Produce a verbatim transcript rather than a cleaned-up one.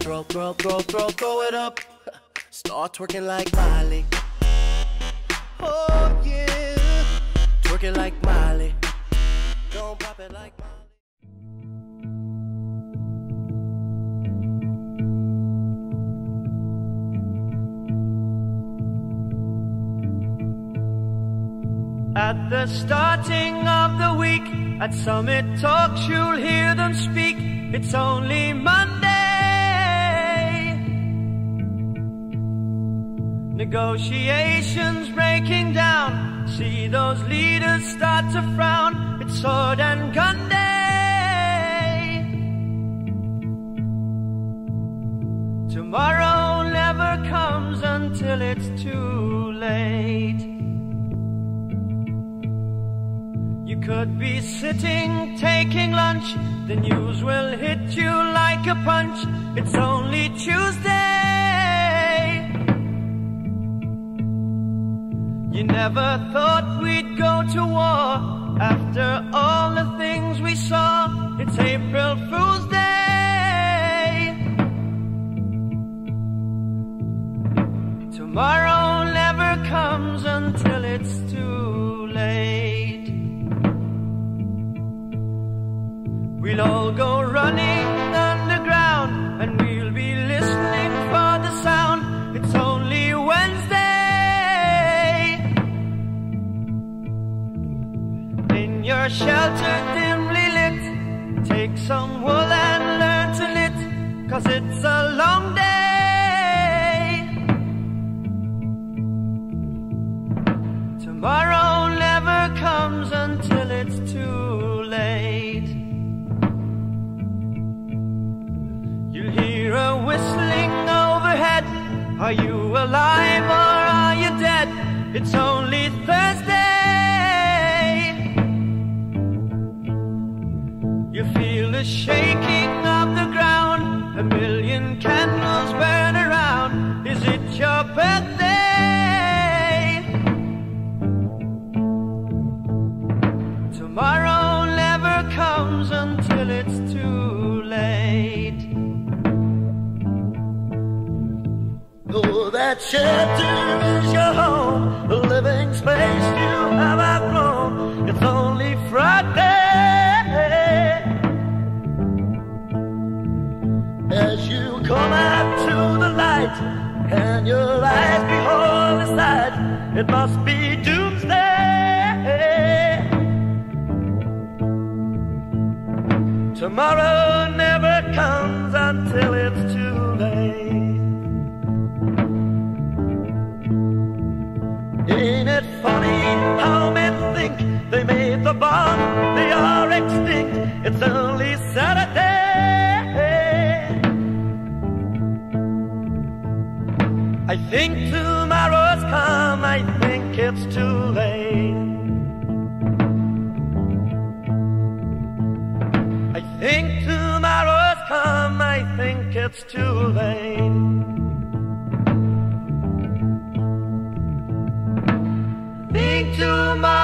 Throw, throw, throw, throw, throw it up. Start twerking like Miley. Oh yeah, twerking like Miley. Don't pop it like Miley. At the starting of the week, at Summit Talks you'll hear them speak. It's only Monday. Negotiations breaking down. See those leaders start to frown. It's sword and gun day. Tomorrow never comes until it's too late. You could be sitting, taking lunch. The news will hit you like a punch. It's only Tuesday. You never thought we'd go to war. After all the things we saw, it's April Fool's Day. Tomorrow never comes until it's too late. We'll all go running underground, and we'll be listening for the sound. It's only Wednesday. In your shelter dimly lit, take some wool and learn to knit, 'cause it's a long day. Tomorrow never comes until it's too late. You'll hear a whistling overhead. Are you alive or are you dead? It's only Thursday. You feel the shaking of the ground. A million candles burn around. Is it your birthday? Tomorrow never comes until it's too late. Oh, that shelter is your home, the living space you have outgrown. It's only Friday. As you come out to the light, and your eyes behold the sight, it must be doomsday. Tomorrow never comes until it's too late. Ain't it funny how men think they made the bomb, they are extinct, it's only Saturday. I think tomorrow's come, I think it's too late. I think tomorrow's come, I think it's too late. Think tomorrow